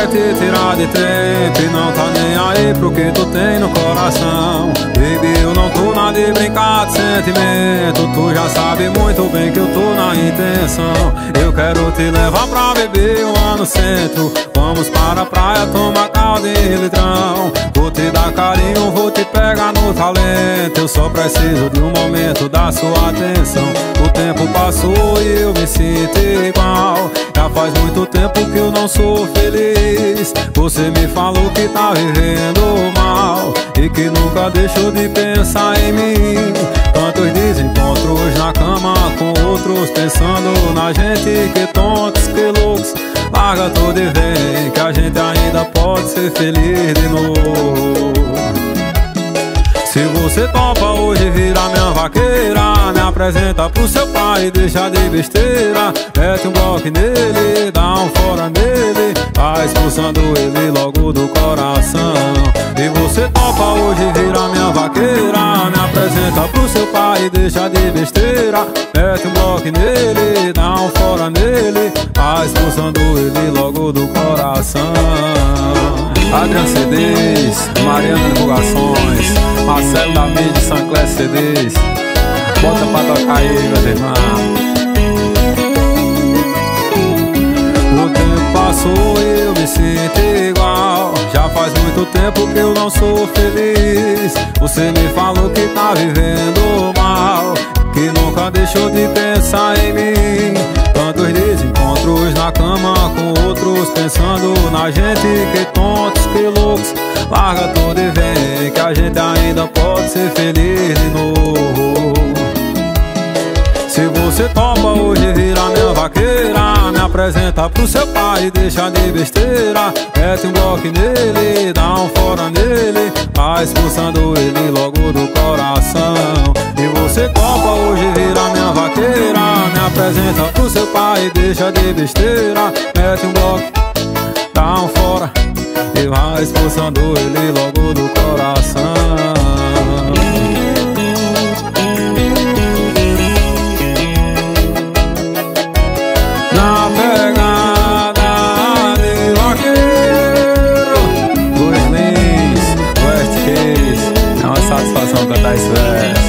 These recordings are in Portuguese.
quer te tirar de tempo e não tá nem aí pro que tu tem no coração. Baby, eu não tô na de brincar de sentimento, tu já sabe muito bem que eu tô na intenção. Eu quero te levar pra beber lá no centro, vamos para a praia tomar caldo em litrão. Vou te dar carinho, vou te pegar no talento, eu só preciso de um momento da sua atenção. O tempo passou e eu me sinto igual, já faz muito tempo que eu não sou feliz. Você me falou que tá vivendo mal e que nunca deixou de pensar em mim. Tantos desencontros na cama com outros, pensando na gente, que tontos, que loucos. Larga tudo e vem, que a gente ainda pode ser feliz de novo. Se você topa hoje virar minha vaqueira, me apresenta pro seu pai e deixa de besteira. Mete um bloco nele, dá um fora nele, vai expulsando ele logo do coração. E você topa hoje virar minha vaqueira, me apresenta pro seu pai e deixa de besteira. Mete um bloco nele, dá um fora nele, vai expulsando ele logo do coração. Adriano CDs, Mariana Divulgações, Marcelo da Mídia, Sancler CDs. Bota pra tocar aí, meu irmão. O tempo passou e eu me sinto igual, já faz muito tempo que eu não sou feliz. Você me falou que tá vivendo mal, que nunca deixou de pensar em mim. Tantos desencontros na cama com outros, pensando na gente, que tontos, que loucos. Larga tudo e vem, que a gente ainda pode ser feliz de novo. Se você topa hoje virar minha vaqueira, me apresenta pro seu pai e deixa de besteira. Mete um bloco nele, dá um fora nele, vai expulsando ele logo do coração. E você topa hoje virar minha vaqueira, me apresenta pro seu pai e deixa de besteira. Mete um bloco, dá um fora e vai expulsando ele logo do coração. Na pegada de vaqueiro, Luiz Lins, West Case, é uma satisfação cantar esse verso.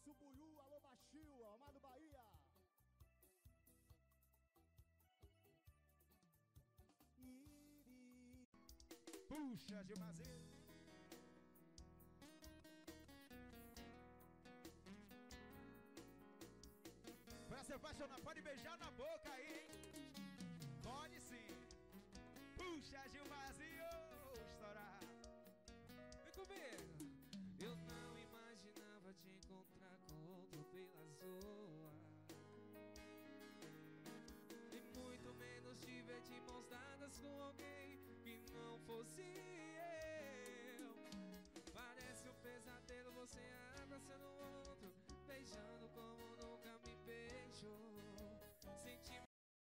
Márcio Buiú, alô Baixio, Amado Bahia. Puxa, Gilmazinho. Pra se apaixonar, pode beijar na boca aí, hein? Pode sim. Puxa, Gilmazinho, estourar. Vem comigo. Eu não imaginava te encontrar com outro pela zoa, e muito menos te ver de mãos dadas com alguém que não fosse